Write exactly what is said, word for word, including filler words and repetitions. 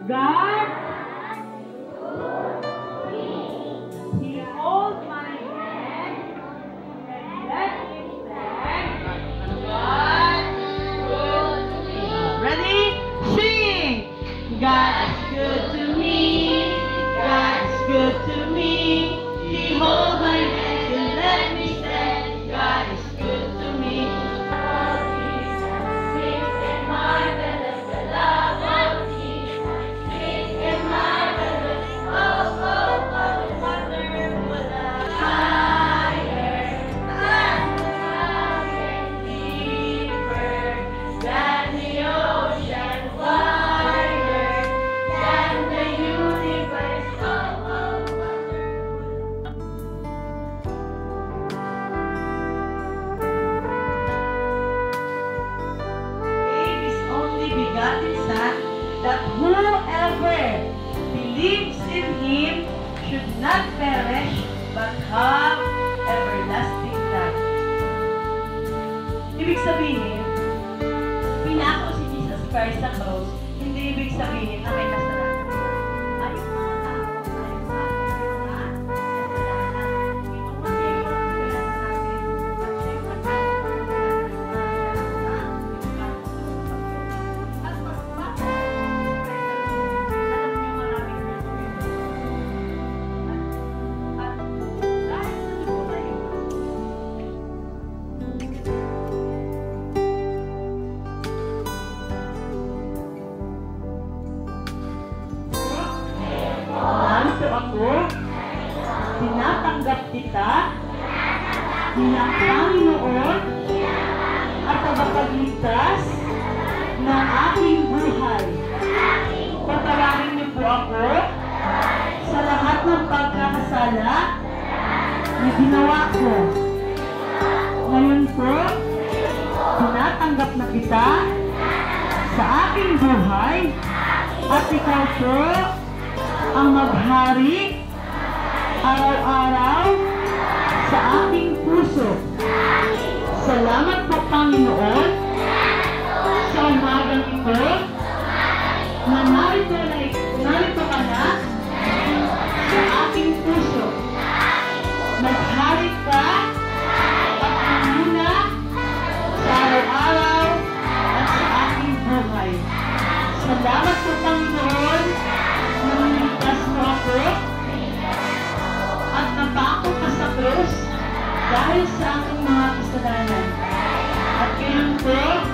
God, He holds my hand and let me stand. God is good to me. Ready? Sing! God is good to me. God is good to me. He holds my hand and let me stand. God is good to me. That whoever believes in Him should not perish, but have everlasting life. Ibig sabihin, pinako si Jesus Christ sa cross, hindi ibig sabihin na may kasalanan. Ay, yung mga tao, ay sa akin, na kasalanan. Ito magiging kasalanan natin. At siya yung kasalanan ako, tinatanggap kita bilang Panginoon at tagapagligtas ng aking buhay. Pagkawarin niyo po ako sa lahat ng pagkakasala na ginawa ko. Ngayon po, tinatanggap na kita sa aking buhay at ikaw po ang maghari araw-araw sa aking puso. Salamat po, Panginoon, sa umagang ito na narito, narito ka na sa aking puso. Maghari ka at umuna sa araw-araw at sa aking buhay. Salamat po, Panginoon, at napako ka sa krus dahil sa aking mga kasalanan. At ngayon po,